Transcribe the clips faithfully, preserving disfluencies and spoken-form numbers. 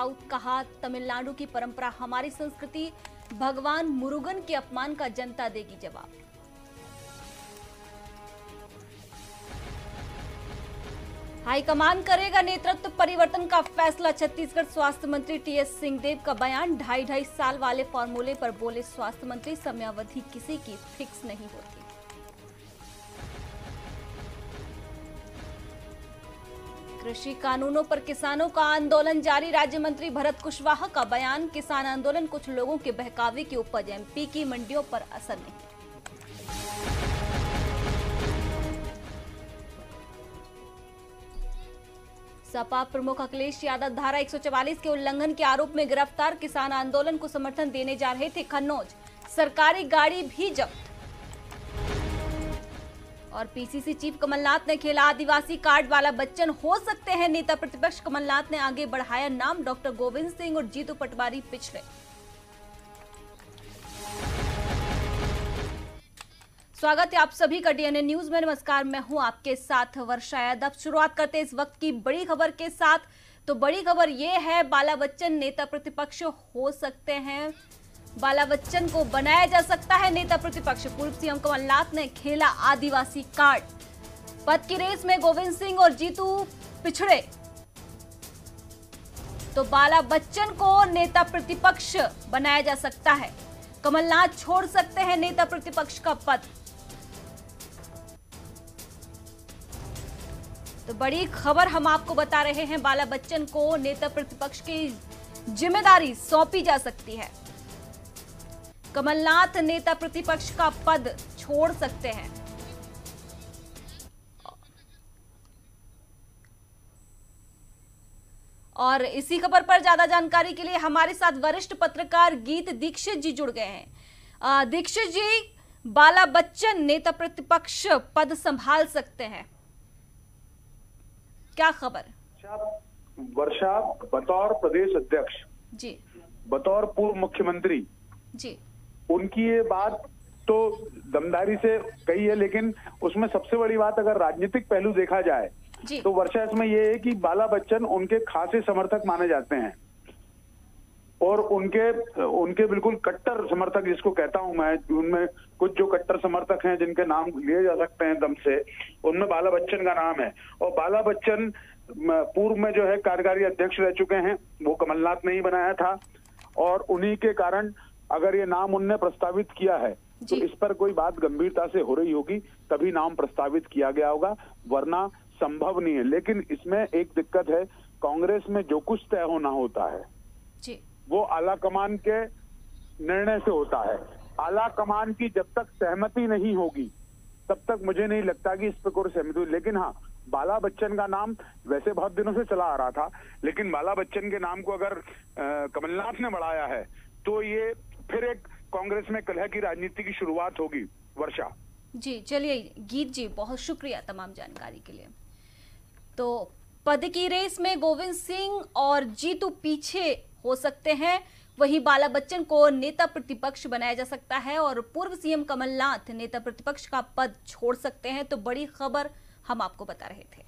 South, कहा तमिलनाडु की परंपरा हमारी संस्कृति, भगवान मुरुगन के अपमान का जनता देगी जवाब। हाईकमान करेगा नेतृत्व परिवर्तन का फैसला, छत्तीसगढ़ स्वास्थ्य मंत्री टीएस सिंहदेव का बयान। ढाई ढाई साल वाले फॉर्मूले पर बोले स्वास्थ्य मंत्री, समयावधि किसी की फिक्स नहीं होती। कृषि कानूनों पर किसानों का आंदोलन जारी, राज्य मंत्री भरत कुशवाहा का बयान। किसान आंदोलन कुछ लोगों के बहकावे की उपज, एमपी की मंडियों पर असर नहीं। सपा प्रमुख अखिलेश यादव धारा एक सौ चवालीस के उल्लंघन के आरोप में गिरफ्तार, किसान आंदोलन को समर्थन देने जा रहे थे कन्नौज, सरकारी गाड़ी भी जब्त। और पीसीसी चीफ कमलनाथ ने खेला आदिवासी कार्ड वाला बच्चन हो सकते हैं नेता प्रतिपक्ष, कमलनाथ ने आगे बढ़ाया नाम, डॉक्टर गोविंद सिंह और जीतू पटवारी पिछड़े। स्वागत है आप सभी का डीएनए न्यूज में। नमस्कार, मैं हूं आपके साथ वर्षा यादव। शुरुआत करते हैं इस वक्त की बड़ी खबर के साथ। तो बड़ी खबर यह है, बाला बच्चन नेता प्रतिपक्ष हो सकते हैं, बाला बच्चन को बनाया जा सकता है नेता प्रतिपक्ष। पूर्व सीएम कमलनाथ ने खेला आदिवासी कार्ड, पद की रेस में गोविंद सिंह और जीतू पिछड़े, तो बाला बच्चन को नेता प्रतिपक्ष बनाया जा सकता है। कमलनाथ छोड़ सकते हैं नेता प्रतिपक्ष का पद। तो बड़ी खबर हम आपको बता रहे हैं, बाला बच्चन को नेता प्रतिपक्ष की जिम्मेदारी सौंपी जा सकती है। कमलनाथ नेता प्रतिपक्ष का पद छोड़ सकते हैं। और इसी खबर पर ज्यादा जानकारी के लिए हमारे साथ वरिष्ठ पत्रकार गीत दीक्षित जी जुड़ गए हैं। दीक्षित जी, बाला बच्चन नेता प्रतिपक्ष पद संभाल सकते हैं, क्या खबर? वर्षा, बतौर प्रदेश अध्यक्ष जी, बतौर पूर्व मुख्यमंत्री जी, उनकी ये बात तो दमदारी से कही है, लेकिन उसमें सबसे बड़ी बात अगर राजनीतिक पहलू देखा जाए तो वर्षा इसमें यह है कि बाला बच्चन उनके खासे समर्थक माने जाते हैं और उनके उनके बिल्कुल कट्टर समर्थक जिसको कहता हूं मैं, उनमें कुछ जो कट्टर समर्थक हैं जिनके नाम लिए जा सकते हैं दम से, उनमें बाला बच्चन का नाम है। और बाला बच्चन पूर्व में जो है कार्यकारी अध्यक्ष रह चुके हैं, वो कमलनाथ ने ही बनाया था और उन्हीं के कारण अगर ये नाम उनने प्रस्तावित किया है तो इस पर कोई बात गंभीरता से हो रही होगी, तभी नाम प्रस्तावित किया गया होगा, वरना संभव नहीं है। लेकिन इसमें एक दिक्कत है, कांग्रेस में जो कुछ तय होना होता है जी, वो आला कमान के निर्णय से होता है। आला कमान की जब तक सहमति नहीं होगी तब तक मुझे नहीं लगता कि इस पर कोई सहमति हुई। लेकिन हाँ, बाला बच्चन का नाम वैसे बहुत दिनों से चला आ रहा था, लेकिन बाला बच्चन के नाम को अगर कमलनाथ ने बढ़ाया है तो ये फिर एक कांग्रेस में कलह की राजनीति की शुरुआत होगी। वर्षा जी, चलिए गीत जी, बहुत शुक्रिया तमाम जानकारी के लिए। तो पद की रेस में गोविंद सिंह और जीतू पीछे हो सकते हैं, वहीं बाला बच्चन को नेता प्रतिपक्ष बनाया जा सकता है और पूर्व सीएम कमलनाथ नेता प्रतिपक्ष का पद छोड़ सकते हैं। तो बड़ी खबर हम आपको बता रहे थे।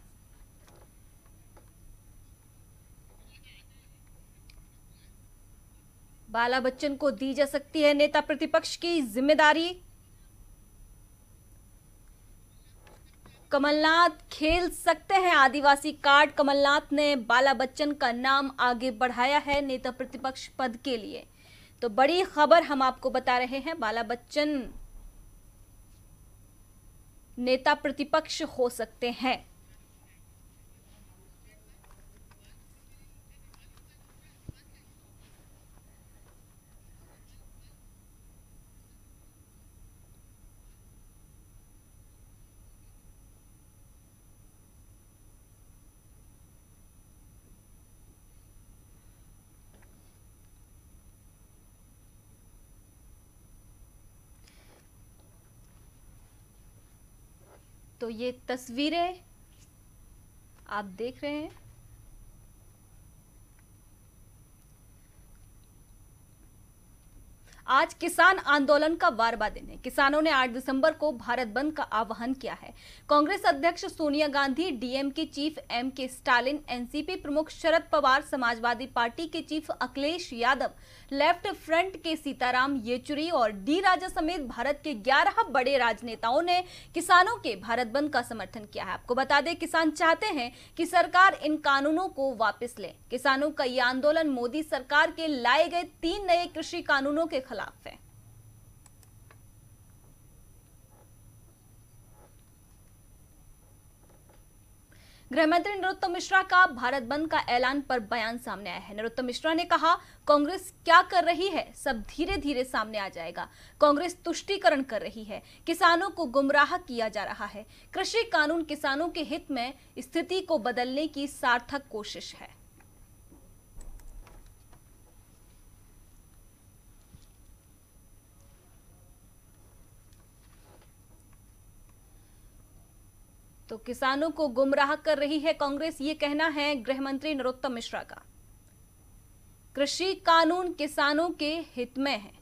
बाला बच्चन को दी जा सकती है नेता प्रतिपक्ष की जिम्मेदारी। कमलनाथ खेल सकते हैं आदिवासी कार्ड, कमलनाथ ने बाला बच्चन का नाम आगे बढ़ाया है नेता प्रतिपक्ष पद के लिए। तो बड़ी खबर हम आपको बता रहे हैं, बाला बच्चन नेता प्रतिपक्ष हो सकते हैं। तो ये तस्वीरें आप देख रहे हैं, आज किसान आंदोलन का बारहवां दिन है। किसानों ने आठ दिसंबर को भारत बंद का आह्वान किया है। कांग्रेस अध्यक्ष सोनिया गांधी, डीएम के chief M K Stalin, NCP प्रमुख शरद पवार, समाजवादी पार्टी के chief Akhilesh Yadav, Left Front के सीताराम येचुरी और डी राजा समेत भारत के ग्यारह बड़े राजनेताओं ने किसानों के भारत बंद का समर्थन किया है। आपको बता दें, किसान चाहते हैं कि सरकार इन कानूनों को वापस ले। किसानों का यह आंदोलन मोदी सरकार के लाए गए तीन नए कृषि कानूनों के खिलाफ है। गृहमंत्री नरोत्तम मिश्रा का भारत बंद का ऐलान पर बयान सामने आया है। नरोत्तम मिश्रा ने कहा, कांग्रेस क्या कर रही है सब धीरे धीरे सामने आ जाएगा। कांग्रेस तुष्टीकरण कर रही है, किसानों को गुमराह किया जा रहा है। कृषि कानून किसानों के हित में स्थिति को बदलने की सार्थक कोशिश है। तो किसानों को गुमराह कर रही है कांग्रेस, ये कहना है गृह मंत्री नरोत्तम मिश्रा का। कृषि कानून किसानों के हित में है।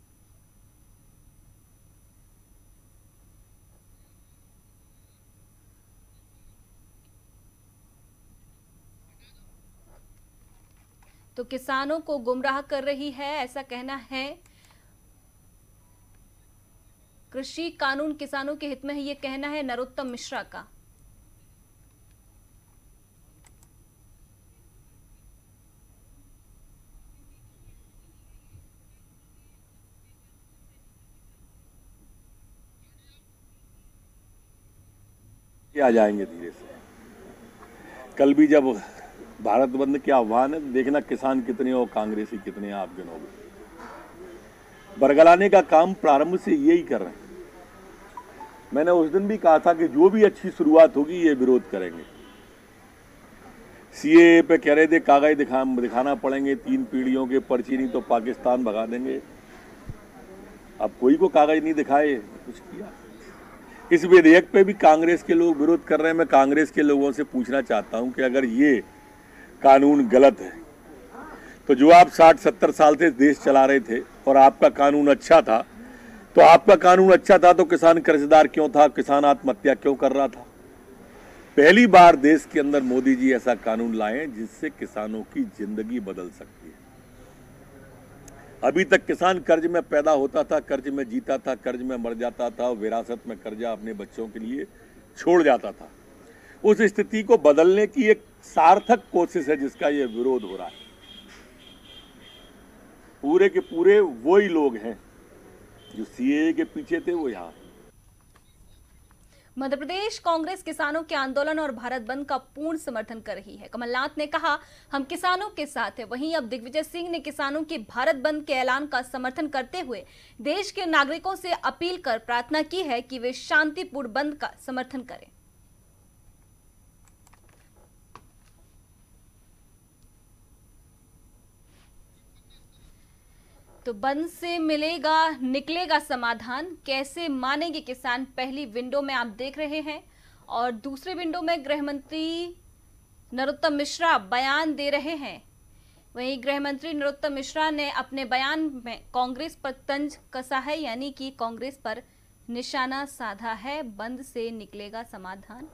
तो किसानों को गुमराह कर रही है, ऐसा कहना है। कृषि कानून किसानों के हित में है, ये कहना है नरोत्तम मिश्रा का। आ जाएंगे धीरे से। कल भी जब भारत बंद के आह्वान है, देखना किसान कितने और कांग्रेसी कितने आप गिनोगे। बरगलाने का काम प्रारंभ से यही कर रहे हैं। मैंने उस दिन भी कहा था कि जो भी अच्छी शुरुआत होगी ये विरोध करेंगे। सीए पे कह रहे थे कागज दिखा दिखाना पड़ेंगे, तीन पीढ़ियों के पर्ची, नहीं तो पाकिस्तान भगा देंगे। अब कोई को कागज नहीं दिखाए, कुछ किया। इस विधेयक पे भी कांग्रेस के लोग विरोध कर रहे हैं। मैं कांग्रेस के लोगों से पूछना चाहता हूं कि अगर ये कानून गलत है तो जो आप साठ सत्तर साल से देश चला रहे थे और आपका कानून अच्छा था, तो आपका कानून अच्छा था तो किसान कर्जदार क्यों था, किसान आत्महत्या क्यों कर रहा था? पहली बार देश के अंदर मोदी जी ऐसा कानून लाए जिससे किसानों की जिंदगी बदल सकती है। अभी तक किसान कर्ज में पैदा होता था, कर्ज में जीता था, कर्ज में मर जाता था, विरासत में कर्जा अपने बच्चों के लिए छोड़ जाता था। उस स्थिति को बदलने की एक सार्थक कोशिश है जिसका यह विरोध हो रहा है। पूरे के पूरे वही लोग हैं जो सीएए के पीछे थे, वो यहाँ। मध्य प्रदेश कांग्रेस किसानों के आंदोलन और भारत बंद का पूर्ण समर्थन कर रही है। कमलनाथ ने कहा, हम किसानों के साथ हैं। वहीं अब दिग्विजय सिंह ने किसानों के भारत बंद के ऐलान का समर्थन करते हुए देश के नागरिकों से अपील कर प्रार्थना की है कि वे शांतिपूर्ण बंद का समर्थन करें। तो बंद से मिलेगा निकलेगा समाधान, कैसे मानेंगे किसान, पहली विंडो में आप देख रहे हैं। और दूसरी विंडो में गृह मंत्री नरोत्तम मिश्रा बयान दे रहे हैं। वहीं गृह मंत्री नरोत्तम मिश्रा ने अपने बयान में कांग्रेस पर तंज कसा है, यानी कि कांग्रेस पर निशाना साधा है। बंद से निकलेगा समाधान।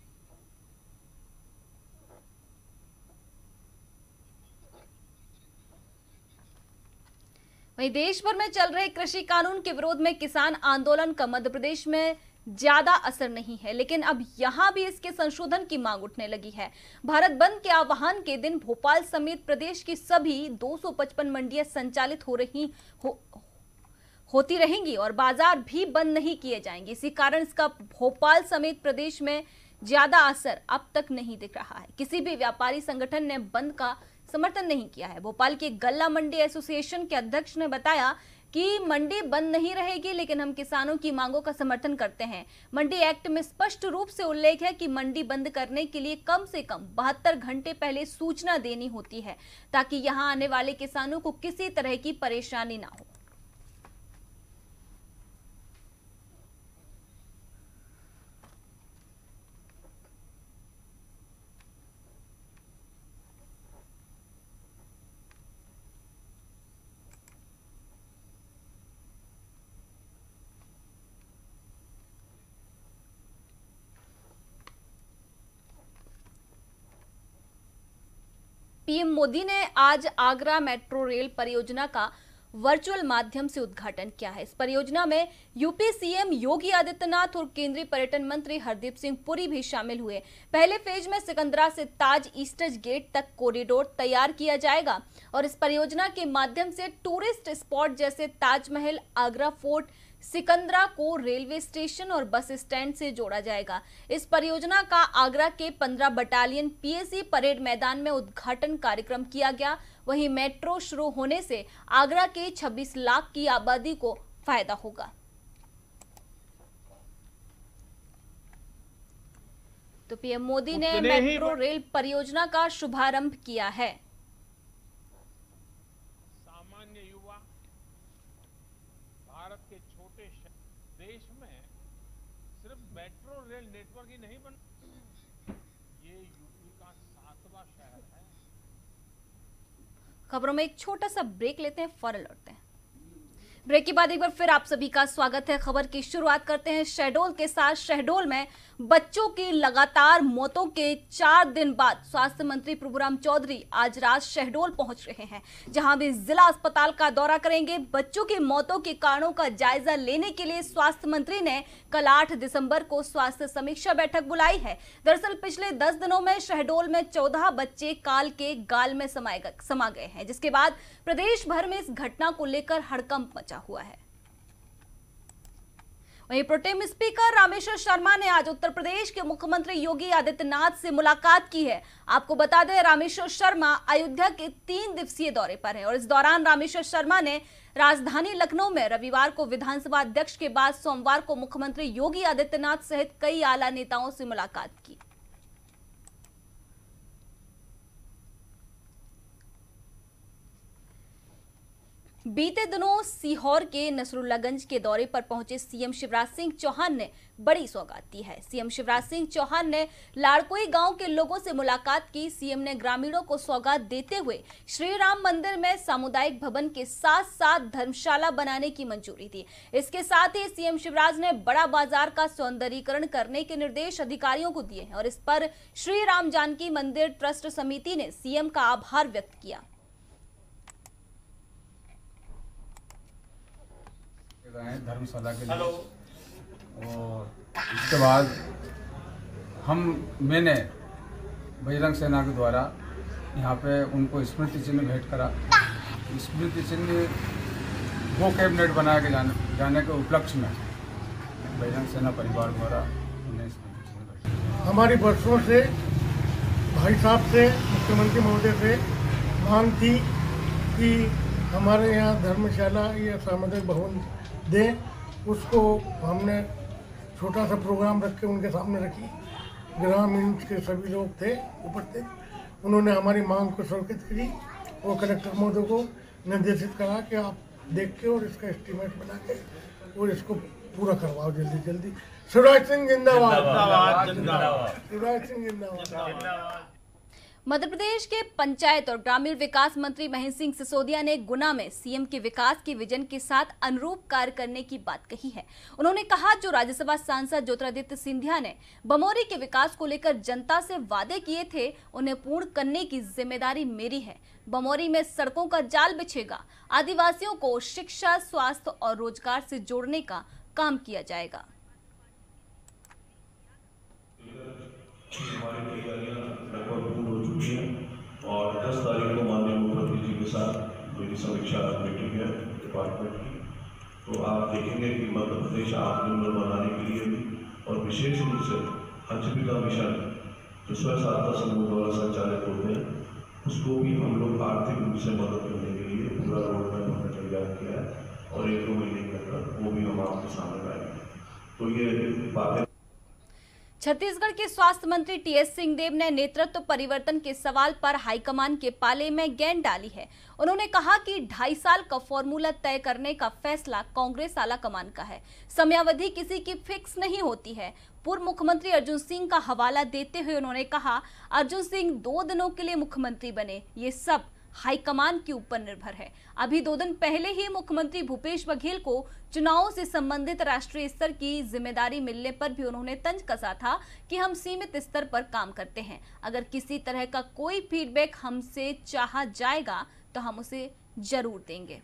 वहीं देश भर में चल रहे कृषि कानून के विरोध में किसान आंदोलन का मध्य प्रदेश में ज्यादा असर नहीं है, लेकिन अब यहां भी इसके संशोधन की मांग उठने लगी है। भारत बंद के आह्वान के दिन भोपाल समेत प्रदेश की सभी दो सौ पचपन मंडियां संचालित हो रही हो, होती रहेंगी और बाजार भी बंद नहीं किए जाएंगे। इसी कारण इसका भोपाल समेत प्रदेश में ज्यादा असर अब तक नहीं दिख रहा है। किसी भी व्यापारी संगठन ने बंद का समर्थन नहीं किया है। भोपाल के गल्ला मंडी एसोसिएशन के अध्यक्ष ने बताया कि मंडी बंद नहीं रहेगी, लेकिन हम किसानों की मांगों का समर्थन करते हैं। मंडी एक्ट में स्पष्ट रूप से उल्लेख है कि मंडी बंद करने के लिए कम से कम बहत्तर घंटे पहले सूचना देनी होती है, ताकि यहां आने वाले किसानों को किसी तरह की परेशानी ना हो। पीएम मोदी ने आज आगरा मेट्रो रेल परियोजना का वर्चुअल माध्यम से उद्घाटन किया है। इस परियोजना में यूपी सीएम योगी आदित्यनाथ और केंद्रीय पर्यटन मंत्री हरदीप सिंह पुरी भी शामिल हुए। पहले फेज में सिकंदरा से ताज ईस्टर्न गेट तक कॉरिडोर तैयार किया जाएगा और इस परियोजना के माध्यम से टूरिस्ट स्पॉट जैसे ताजमहल, आगरा फोर्ट, सिकंदरा को रेलवे स्टेशन और बस स्टैंड से जोड़ा जाएगा। इस परियोजना का आगरा के पंद्रह बटालियन पीएसी परेड मैदान में उद्घाटन कार्यक्रम किया गया। वहीं मेट्रो शुरू होने से आगरा के छब्बीस लाख की आबादी को फायदा होगा। तो पीएम मोदी ने मेट्रो रेल परियोजना का शुभारंभ किया है। सामान्य युवा भारत के छोटे देश में सिर्फ मेट्रो रेल नेटवर्क ही नहीं बन, ये यूपी का सातवां शहर है। खबरों में एक छोटा सा ब्रेक लेते हैं, फौरन लौटते हैं। ब्रेक के बाद एक बार फिर आप सभी का स्वागत है। खबर की शुरुआत करते हैं शहडोल के साथ। शहडोल में बच्चों की लगातार मौतों के चार दिन बाद स्वास्थ्य मंत्री प्रभुराम चौधरी आज रात शहडोल पहुंच रहे हैं, जहां भी जिला अस्पताल का दौरा करेंगे। बच्चों की मौतों के कारणों का जायजा लेने के लिए स्वास्थ्य मंत्री ने कल आठ दिसंबर को स्वास्थ्य समीक्षा बैठक बुलाई है। दरअसल पिछले दस दिनों में शहडोल में चौदह बच्चे काल के गाल में समा गए हैं, जिसके बाद प्रदेश भर में इस घटना को लेकर हड़कंप मचा हुआ है। वहीं प्रोटेम स्पीकर रामेश्वर शर्मा ने आज उत्तर प्रदेश के मुख्यमंत्री योगी आदित्यनाथ से मुलाकात की है। आपको बता दें, रामेश्वर शर्मा अयोध्या के तीन दिवसीय दौरे पर हैं और इस दौरान रामेश्वर शर्मा ने राजधानी लखनऊ में रविवार को विधानसभा अध्यक्ष के बाद सोमवार को मुख्यमंत्री योगी आदित्यनाथ सहित कई आला नेताओं से मुलाकात की। बीते दिनों सीहोर के नसरुल्लागंज के दौरे पर पहुंचे सीएम शिवराज सिंह चौहान ने बड़ी सौगात दी है। सीएम शिवराज सिंह चौहान ने लाड़कोई गांव के लोगों से मुलाकात की। सीएम ने ग्रामीणों को सौगात देते हुए श्री राम मंदिर में सामुदायिक भवन के साथ साथ धर्मशाला बनाने की मंजूरी दी। इसके साथ ही सीएम शिवराज ने बड़ा बाजार का सौंदर्यीकरण करने के निर्देश अधिकारियों को दिए हैं और इस पर श्री राम जानकी मंदिर ट्रस्ट समिति ने सीएम का आभार व्यक्त किया। धर्मशाला के लिए और इसके बाद हम मैंने बजरंग सेना के द्वारा यहाँ पे उनको स्मृति चिन्ह भेंट करा। स्मृति चिन्ह वो कैबिनेट बना के जाने जाने के उपलक्ष्य में बजरंग सेना परिवार द्वारा उन्हें स्मृति चिन्ह भेंट। हमारी वर्षों से भाई साहब से, मुख्यमंत्री महोदय से मांग थी कि हमारे यहाँ धर्मशाला या सामुदायिक भवन दें। उसको हमने छोटा सा प्रोग्राम रख के उनके सामने रखी। ग्रामीण के सभी लोग थे उपस्थित, उन्होंने हमारी मांग को स्वीकृत करी और कलेक्टर महोदय को निर्देशित करा कि आप देख के और इसका एस्टीमेट बना के और इसको पूरा करवाओ जल्दी जल्दी। शिवराज सिंह जिंदाबाद, शिवराज सिंह जिंदाबाद। मध्य प्रदेश के पंचायत और ग्रामीण विकास मंत्री महेंद्र सिंह सिसोदिया ने गुना में सीएम के विकास के विजन के साथ अनुरूप कार्य करने की बात कही है। उन्होंने कहा, जो राज्यसभा सांसद ज्योतिरादित्य सिंधिया ने बमोरी के विकास को लेकर जनता से वादे किए थे, उन्हें पूर्ण करने की जिम्मेदारी मेरी है। बमोरी में सड़कों का जाल बिछेगा। आदिवासियों को शिक्षा, स्वास्थ्य और रोजगार से जोड़ने का काम किया जाएगा। और दस तारीख को माननीय मुख्यमंत्री जी के साथ मेरी समीक्षा मीटिंग है डिपार्टमेंट की, तो आप देखेंगे कि मध्य प्रदेश आत्मनिर्भर बनाने के लिए भी और विशेष रूप से आजीविका मिशन जो स्व सहायता समूह द्वारा संचालित होते हैं, उसको भी हम लोग आर्थिक रूप से मदद करने के लिए पूरा रोड मैप हमने तैयार किया है और एक दो महीने के अंदर वो भी हम आपके सामने लाएंगे। तो ये बातें। छत्तीसगढ़ के स्वास्थ्य मंत्री टीएस सिंहदेव ने नेतृत्व परिवर्तन के सवाल पर हाईकमान के पाले में गेंद डाली है। उन्होंने कहा कि ढाई साल का फॉर्मूला तय करने का फैसला कांग्रेस आला कमान का है। समयावधि किसी की फिक्स नहीं होती है। पूर्व मुख्यमंत्री अर्जुन सिंह का हवाला देते हुए उन्होंने कहा, अर्जुन सिंह दो दिनों के लिए मुख्यमंत्री बने, ये सब हाईकमान के ऊपर निर्भर है। अभी दो दिन पहले ही मुख्यमंत्री भूपेश बघेल को चुनावों से संबंधित राष्ट्रीय स्तर की जिम्मेदारी मिलने पर भी उन्होंने तंज कसा था कि हम सीमित स्तर पर काम करते हैं, अगर किसी तरह का कोई फीडबैक हमसे चाहा जाएगा तो हम उसे जरूर देंगे।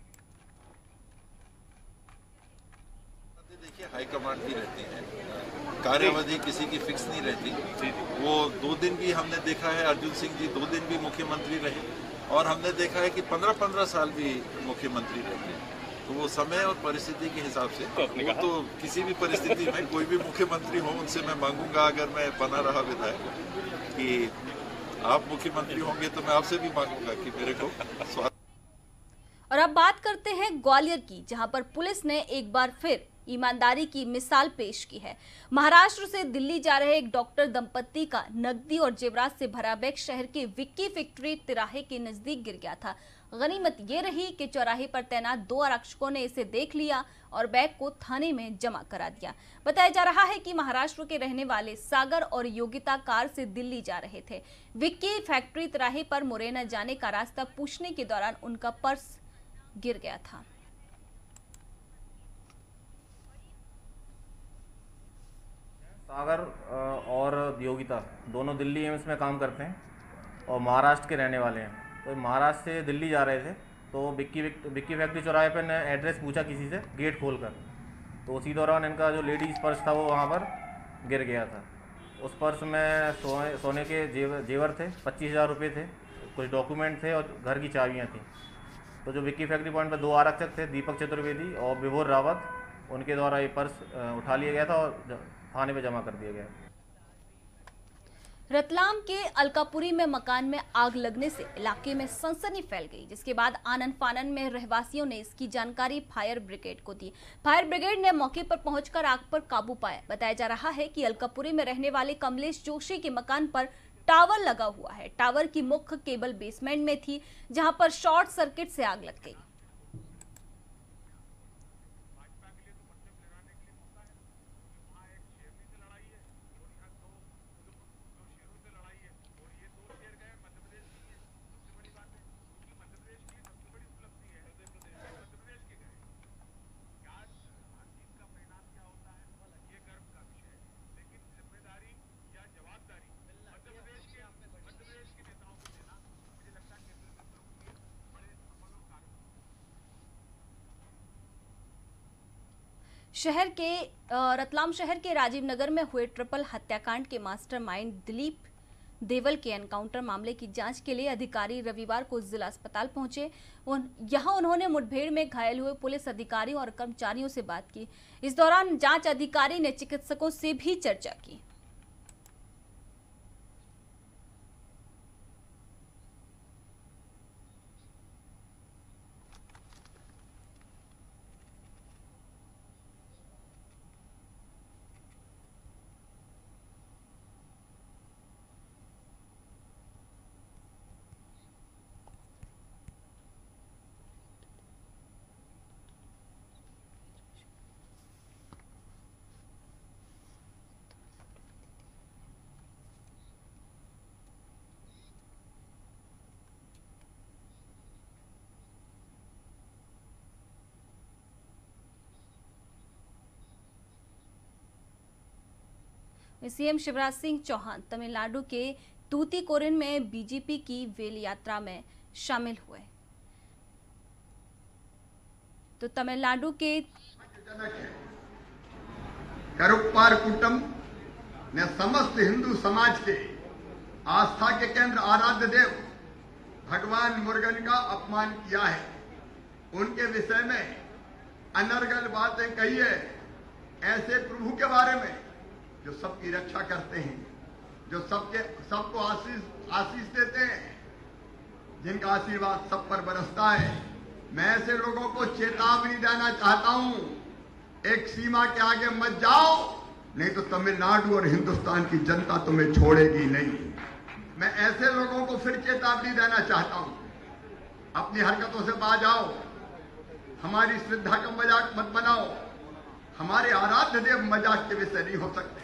देखिए, हाईकमांड की रहती है, कार्यावधि किसी की फिक्स नहीं रहती। वो दो दिन भी हमने देखा है, अर्जुन सिंह जी दो दिन भी मुख्यमंत्री रहे, और हमने देखा है कि पंद्रह पंद्रह साल भी मुख्यमंत्री रहते हैं। तो वो समय और परिस्थिति के हिसाब से वो तो किसी भी परिस्थिति में कोई भी मुख्यमंत्री हो, उनसे मैं मांगूंगा, अगर मैं बना रहा विधायक, कि आप मुख्यमंत्री होंगे तो मैं आपसे भी मांगूंगा कि मेरे को स्वास्थ्य। और अब बात करते हैं ग्वालियर की, जहां पर पुलिस ने एक बार फिर ईमानदारी की मिसाल पेश की है। महाराष्ट्र से दिल्ली जा रहे एक डॉक्टर दंपत्ति का नकदी और जेवरात से भरा बैग शहर के विक्की फैक्ट्री तिराहे के नजदीक गिर गया था। गनीमत ये रही कि चौराहे पर तैनात दो आरक्षकों ने इसे देख लिया और बैग को थाने में जमा करा दिया। बताया जा रहा है कि महाराष्ट्र के रहने वाले सागर और योगिता कार से दिल्ली जा रहे थे। विक्की फैक्ट्री तिराहे पर मुरैना जाने का रास्ता पूछने के दौरान उनका पर्स गिर गया था। सागर और योगिता दोनों दिल्ली एम्स में काम करते हैं और महाराष्ट्र के रहने वाले हैं। तो महाराष्ट्र से दिल्ली जा रहे थे, तो विक्की विक्की फैक्ट्री चौराहे पर ने एड्रेस पूछा किसी से गेट खोलकर, तो उसी दौरान इनका जो लेडीज़ पर्स था वो वहाँ पर गिर गया था। उस पर्स में सोने सोने के जेवर जेवर थे, पच्चीस हज़ार रुपये थे, कुछ डॉक्यूमेंट थे और घर की चाबियाँ थी। तो जो विक्की फैक्ट्री पॉइंट पर दो आरक्षक थे, दीपक चतुर्वेदी और विभोर रावत, उनके द्वारा ये पर्स उठा लिया गया था और थाने में जमा कर दिया गया। रतलाम के अलकापुरी में मकान में आग लगने से इलाके में सनसनी फैल गई, जिसके बाद आनन फानन में रहवासियों ने इसकी जानकारी फायर ब्रिगेड को दी। फायर ब्रिगेड ने मौके पर पहुंचकर आग पर काबू पाया। बताया जा रहा है कि अलकापुरी में रहने वाले कमलेश जोशी के मकान पर टावर लगा हुआ है। टावर की मुख्य केबल बेसमेंट में थी, जहां पर शॉर्ट सर्किट से आग लग गई। शहर के रतलाम शहर के राजीव नगर में हुए ट्रिपल हत्याकांड के मास्टरमाइंड दिलीप देवल के एनकाउंटर मामले की जांच के लिए अधिकारी रविवार को जिला अस्पताल पहुंचे। उन, यहां उन्होंने मुठभेड़ में घायल हुए पुलिस अधिकारियों और कर्मचारियों से बात की। इस दौरान जांच अधिकारी ने चिकित्सकों से भी चर्चा की। सीएम शिवराज सिंह चौहान तमिलनाडु के तूतीकोरिन में बीजेपी की वेल यात्रा में शामिल हुए। तो तमिलनाडु के करुप्पार कूटम ने समस्त हिंदू समाज के आस्था के केंद्र आराध्य देव भगवान मुरुगन का अपमान किया है। उनके विषय में अनर्गल बातें कही है। ऐसे प्रभु के बारे में जो सबकी रक्षा करते हैं, जो सबके सबको आशीष आशीष देते हैं, जिनका आशीर्वाद सब पर बरसता है। मैं ऐसे लोगों को चेतावनी देना चाहता हूं, एक सीमा के आगे मत जाओ, नहीं तो तमिलनाडु और हिंदुस्तान की जनता तुम्हें छोड़ेगी नहीं। मैं ऐसे लोगों को फिर चेतावनी देना चाहता हूं, अपनी हरकतों से बाज आओ, हमारी श्रद्धा का मजाक मत बनाओ। हमारे आराध्य देव मजाक के विषय नहीं हो सकते,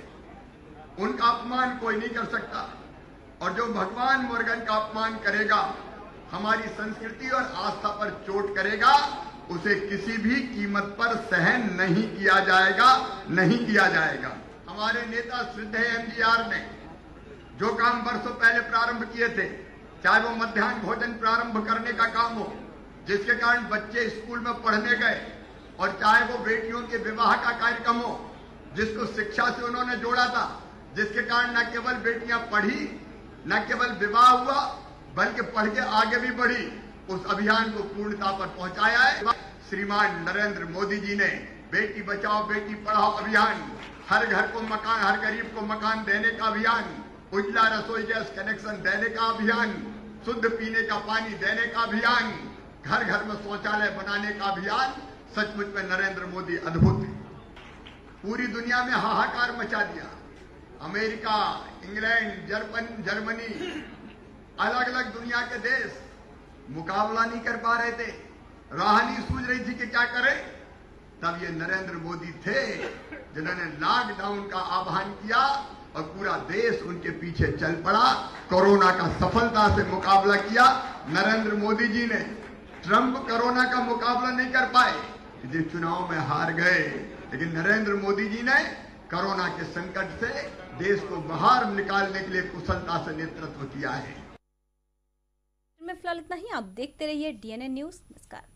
उनका अपमान कोई नहीं कर सकता। और जो भगवान मुरुगन का अपमान करेगा हमारी संस्कृति और आस्था पर चोट करेगा, उसे किसी भी कीमत पर सहन नहीं किया जाएगा, नहीं किया जाएगा। हमारे नेता श्रद्धेय एमजीआर ने जो काम वर्षों पहले प्रारंभ किए थे, चाहे वो मध्याह्न भोजन प्रारंभ करने का काम हो, जिसके कारण बच्चे स्कूल में पढ़ने गए, और चाहे वो बेटियों के विवाह का कार्यक्रम हो, जिसको शिक्षा से उन्होंने जोड़ा था, जिसके कारण न केवल बेटियां पढ़ी, न केवल विवाह हुआ, बल्कि पढ़ के आगे भी बढ़ी, उस अभियान को पूर्णता पर पहुंचाया है। श्रीमान नरेंद्र मोदी जी ने बेटी बचाओ बेटी पढ़ाओ अभियान, हर घर को मकान, हर गरीब को मकान देने का अभियान, उज्ज्वला रसोई गैस कनेक्शन देने का अभियान, शुद्ध पीने का पानी देने का अभियान, घर घर में शौचालय बनाने का अभियान, सचमुच में नरेंद्र मोदी अद्भुत है। पूरी दुनिया में हाहाकार मचा दिया। अमेरिका, इंग्लैंड, जर्मन जर्मनी, अलग अलग दुनिया के देश मुकाबला नहीं कर पा रहे थे, राह नहीं सूझ रही थी कि क्या करें। तब ये नरेंद्र मोदी थे जिन्होंने लॉकडाउन का आह्वान किया और पूरा देश उनके पीछे चल पड़ा। कोरोना का सफलता से मुकाबला किया नरेंद्र मोदी जी ने। ट्रंप कोरोना का मुकाबला नहीं कर पाए, इसलिए चुनाव में हार गए, लेकिन नरेंद्र मोदी जी ने कोरोना के संकट से देश को बाहर निकालने के लिए कुशलता से नेतृत्व किया है। में फिलहाल इतना ही। आप देखते रहिए डीएनए न्यूज। नमस्कार।